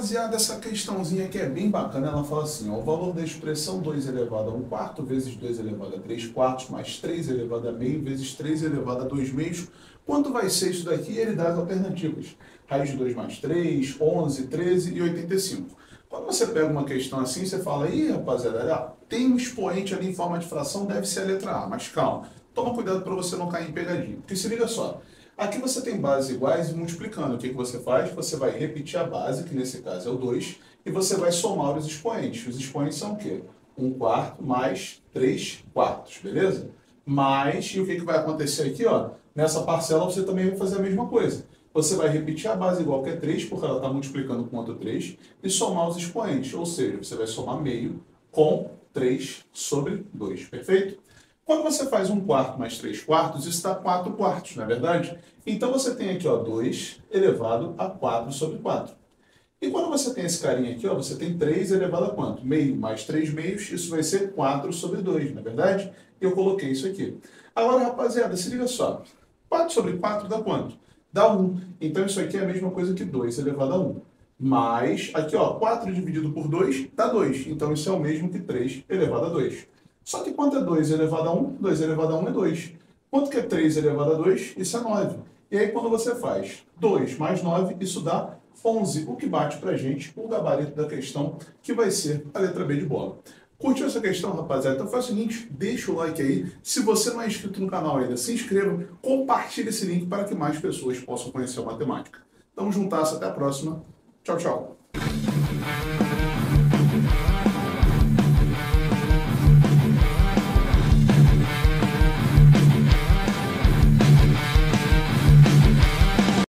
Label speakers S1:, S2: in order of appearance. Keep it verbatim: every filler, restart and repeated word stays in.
S1: Rapaziada, essa questãozinha aqui é bem bacana, ela fala assim, ó, o valor da expressão dois elevado a um quarto vezes dois elevado a três quartos mais três elevado a meio vezes três elevado a dois meios, quanto vai ser isso daqui? E ele dá as alternativas, raiz de dois mais três, onze, treze e oitenta e cinco. Quando você pega uma questão assim, você fala, ih, rapaziada, ah, tem um expoente ali em forma de fração, deve ser a letra A, mas calma, toma cuidado para você não cair em pegadinha, porque se liga só, aqui você tem bases iguais e multiplicando. O que, que você faz? Você vai repetir a base, que nesse caso é o dois, e você vai somar os expoentes. Os expoentes são o quê? um quarto mais três quartos, beleza? Mais, e o que, que vai acontecer aqui? Ó? Nessa parcela você também vai fazer a mesma coisa. Você vai repetir a base igual que é três, porque ela está multiplicando com outro três, e somar os expoentes. Ou seja, você vai somar meio com três sobre dois, perfeito? Quando você faz um quarto mais três quartos, isso dá quatro quartos, não é verdade? Então você tem aqui ó, dois elevado a quatro sobre quatro. E quando você tem esse carinha aqui, ó, você tem três elevado a quanto? Meio mais três meios, isso vai ser quatro sobre dois, não é verdade? E eu coloquei isso aqui. Agora, rapaziada, se liga só. quatro sobre quatro dá quanto? Dá um. Então isso aqui é a mesma coisa que dois elevado a um. Mais, aqui ó, quatro dividido por dois dá dois. Então isso é o mesmo que três elevado a dois. Só que quanto é dois elevado a um? dois elevado a um é dois. Quanto que é três elevado a dois? Isso é nove. E aí quando você faz dois mais nove, isso dá onze, o que bate pra gente o gabarito da questão, que vai ser a letra B de bola. Curtiu essa questão, rapaziada? Então faz o seguinte, deixa o like aí. Se você não é inscrito no canal ainda, se inscreva, compartilhe esse link para que mais pessoas possam conhecer a matemática. Tamo juntas, até a próxima. Tchau, tchau.